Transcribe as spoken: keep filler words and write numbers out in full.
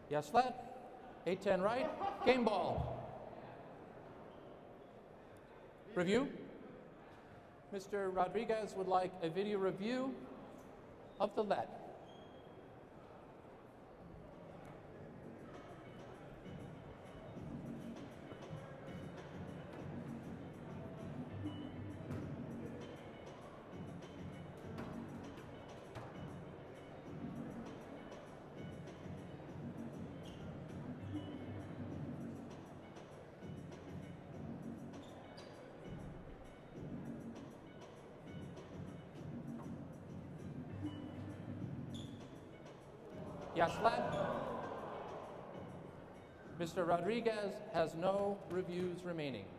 Yes, flat. eight ten right. Game ball. Review. Mister Rodriguez would like a video review of the let. Yes, flat. Mister Rodriguez has no reviews remaining.